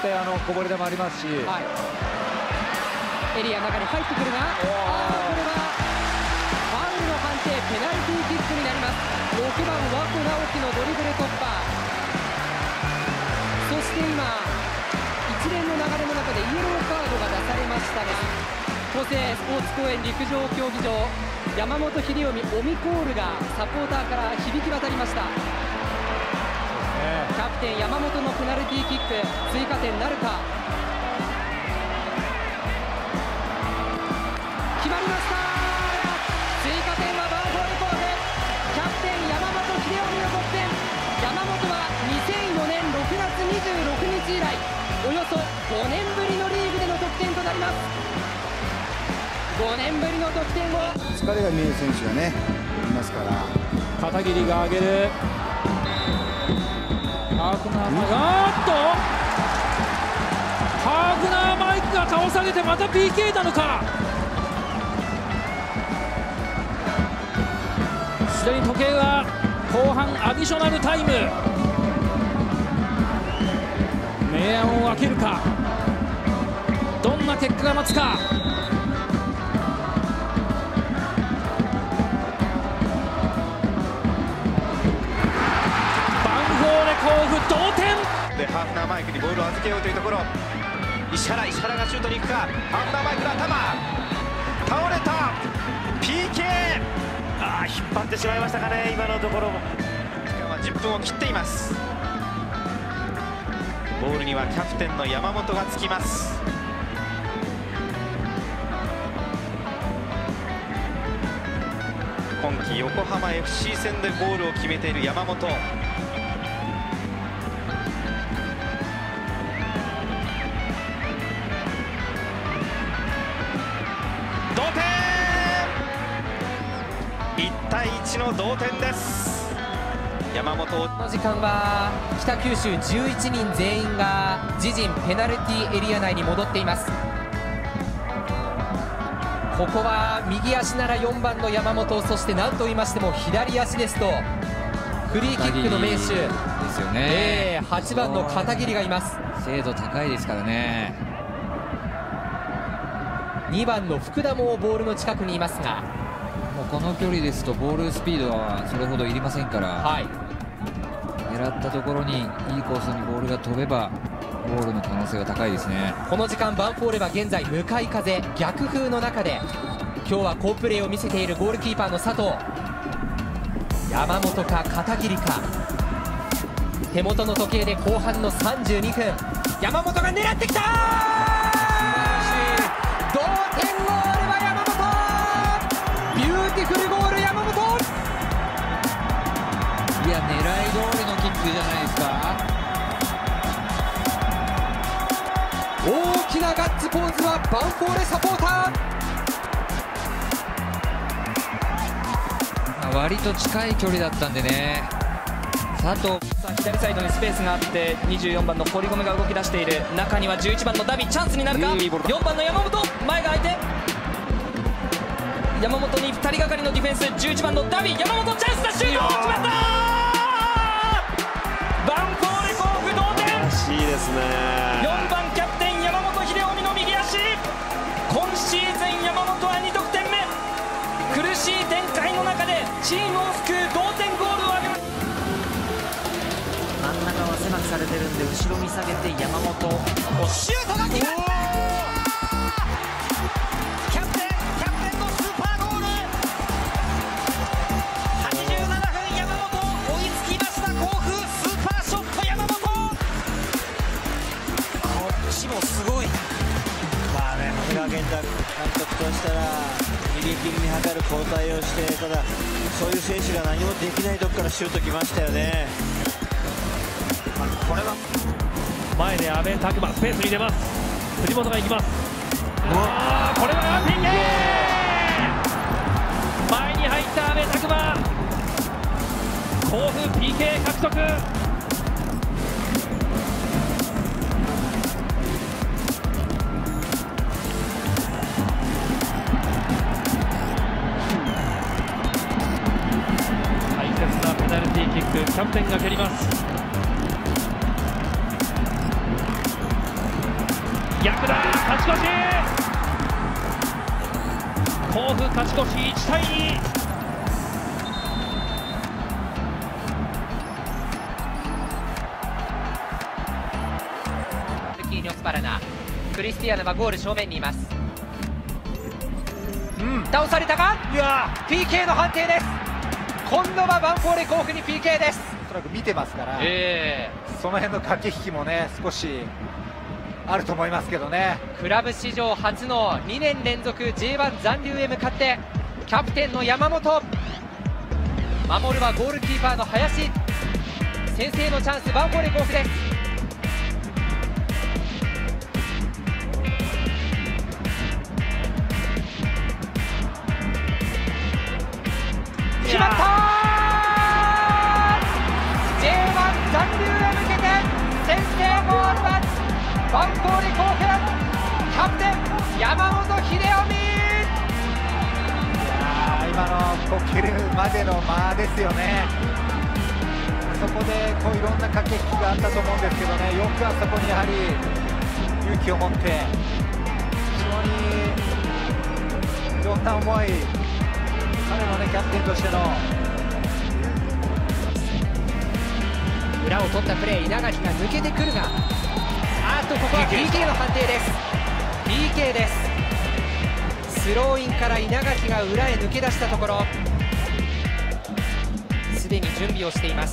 ってこぼれ球ありますし、 はい、エリアの中に入ってくるが、これはファウルの判定、ペナルティーキックになります。6番和子直樹のドリブル突破、そして今一連の流れの中でイエローカードが出されましたね。個性スポーツ公園陸上競技場、山本英臣オミコールがサポーターから響き渡りました。キャプテン山本のペナルティーキック、追加点なるか。決まりました。追加点はバーフォールコール、キャプテン山本英臣の得点。山本は2004年6月26日以来およそ5年ぶりのリーグでの得点となります。5年ぶりの得点を、 疲れが見える選手がねいますから。 片桐が上げる。ハーフナーマイク、ハーフナーマイクが倒されてまた PK なのか。すでに時計は後半アディショナルタイム。明暗を分けるか、どんな結果が待つか。甲府同点で、ハーフナーマイクにボールを預けようというところ、石原がシュートに行くか。ハーフナーマイクの頭倒れた。 PK、 引っ張ってしまいましたかね。今のところ時間は10分を切っています。ボールにはキャプテンの山本がつきます。今季横浜 FC 戦でゴールを決めている山本。同点、1対1の同点です。山本、 この時間は北九州11人全員が自陣ペナルティーエリア内に戻っています。ここは右足なら4番の山本、そして何と言いましても左足ですとフリーキックの名手ですよね。 8番の片桐がいます。 精度高いですからね。 2番の福田もボールの近くにいますが、 もうこの距離ですとボールスピードはそれほどいりませんから、 はい、 狙ったところにいいコースにボールが飛べばゴールの可能性が高いですね。 この時間ヴァンフォーレは現在向かい風逆風の中で今日は好プレーを見せているゴールキーパーの佐藤。山本か片桐か、手元の時計で後半の32分、山本が狙ってきた。同点ゴールは山本、ビューティフルゴール山本。 いや、狙い通りのキックじゃないですか。 大きなガッツポーズはヴァンフォーレサポーター。割と近い距離だったんでね。佐藤、 左サイドにスペースがあって24番の堀米が動き出している。中には11番のダビ、チャンスになるか。4番の山本、前が空いて山本に2人がかりのディフェンス。11番のダビ、山本チャンスだ、シュート決まった。ヴァンフォーレ甲府同点。 らしいですね。 4番キャプテン山本英臣の右足。今シーズン山本は2得点目。苦しい展開の中でチームを救う同点ゴールを挙げました。 真ん中は狭くされてるんで後ろに下げて山本、 シュートが決まった。キャプテンのスーパーゴール。87分、山本追いつきました。甲府スーパーショット山本。こっちもすごい。まあね、長谷川健太監督としたら逃げ切りに図る交代をして、ただそういう選手が何もできないとこからシュートきましたよね。これは前で阿部拓磨スペースに入れます。藤本が行きます。これは PK。 前に入った阿部拓磨、甲府 PK 獲得。大切なペナルティーキック、キャプテンが蹴ります。 逆だ、勝ち越し。甲府勝ち越し1対2。 ルキーニョスパラナ、クリスティアーナはゴール正面にいます。倒されたが PK の判定です。今度はヴァンフォーレ甲府に PK です。 おそらく見てますから、その辺の駆け引きもね少しあると思いますけどね。 クラブ史上初の2年連続 J1 残留へ向かってキャプテンの山本、守るはゴールキーパーの林。先制のチャンス、ヴァンフォーレ甲府です。決まった。 J1 残留へ向けて先制ゴールはヴァンフォーレ甲府、キャプテン山本英臣。 今のこう蹴るまでの間ですよね。そこでこういろんな駆け引きがあったと思うんですけどね、よくあそこにやはり勇気を持って、非常にいろんな思い、彼のねキャプテンとしての裏を取ったプレー、稲垣が抜けてくるが、ここは PK の判定です。 PK です。スローインから稲垣が裏へ抜け出したところ、すでに準備をしています。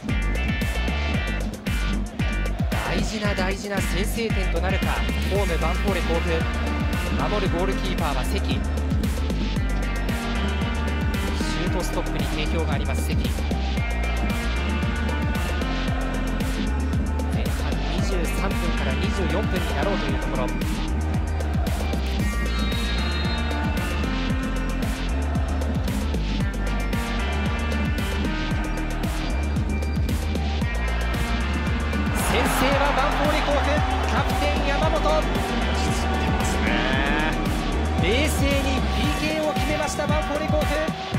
大事な先制点となるか。ホームヴァンフォーレ甲府、守るゴールキーパーは関。シュートストップに定評があります関。前半23分から24分になろうというところ。先制はヴァンフォーレ甲府、キャプテン山本。冷静に PK を決めましたヴァンフォーレ甲府。